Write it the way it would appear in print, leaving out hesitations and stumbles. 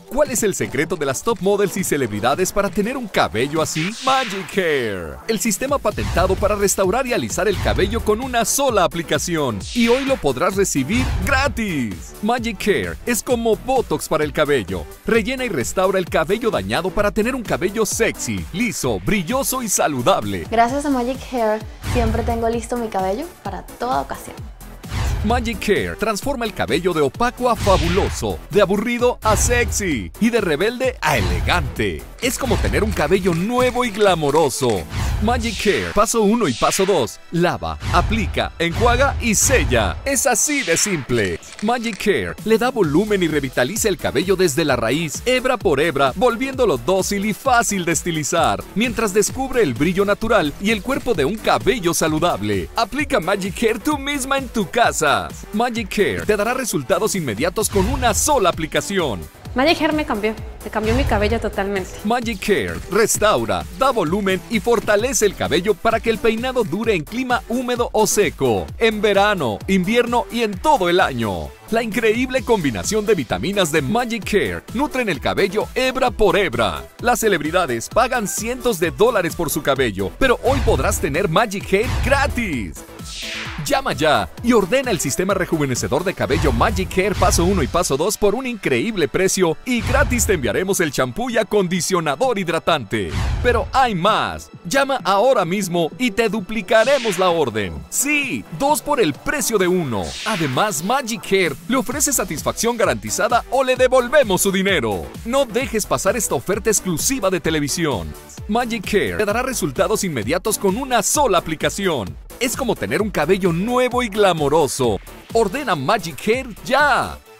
¿Cuál es el secreto de las top models y celebridades para tener un cabello así? Magic Hair, el sistema patentado para restaurar y alisar el cabello con una sola aplicación. Y hoy lo podrás recibir gratis. Magic Hair es como Botox para el cabello. Rellena y restaura el cabello dañado para tener un cabello sexy, liso, brilloso y saludable. Gracias a Magic Hair siempre tengo listo mi cabello para toda ocasión. Magic Hair transforma el cabello de opaco a fabuloso, de aburrido a sexy y de rebelde a elegante. Es como tener un cabello nuevo y glamoroso. Magic Hair, paso 1 y paso 2. Lava, aplica, enjuaga y sella. Es así de simple. Magic Hair le da volumen y revitaliza el cabello desde la raíz, hebra por hebra, volviéndolo dócil y fácil de estilizar, mientras descubre el brillo natural y el cuerpo de un cabello saludable. Aplica Magic Hair tú misma en tu casa. Magic Hair te dará resultados inmediatos con una sola aplicación. Magic Hair me cambió mi cabello totalmente. Magic Hair restaura, da volumen y fortalece el cabello para que el peinado dure en clima húmedo o seco, en verano, invierno y en todo el año. La increíble combinación de vitaminas de Magic Hair nutren el cabello hebra por hebra. Las celebridades pagan cientos de dólares por su cabello, pero hoy podrás tener Magic Hair gratis. Llama ya y ordena el sistema rejuvenecedor de cabello Magic Hair paso 1 y paso 2 por un increíble precio y gratis te enviaremos el champú y acondicionador hidratante. Pero hay más. Llama ahora mismo y te duplicaremos la orden. Sí, 2 por el precio de 1. Además, Magic Hair le ofrece satisfacción garantizada o le devolvemos su dinero. No dejes pasar esta oferta exclusiva de televisión. Magic Hair te dará resultados inmediatos con una sola aplicación. Es como tener un cabello nuevo y glamoroso. Ordena Magic Hair ya.